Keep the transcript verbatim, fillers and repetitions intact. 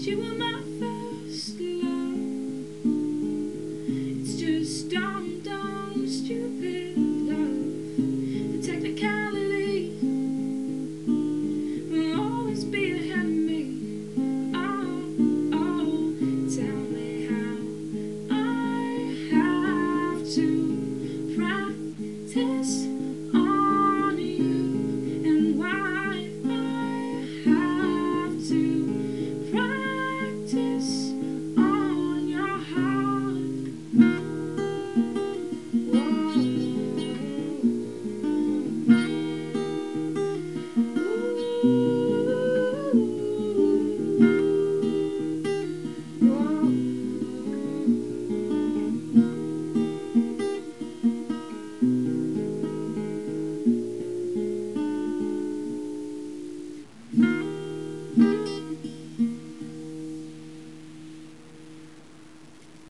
you were my first love. It's just dumb, dumb, stupid love. The technicality will always be ahead of me. Oh, oh, tell me how I have to practice on you, and why I have to practice on your heart. Whoa. Ooh.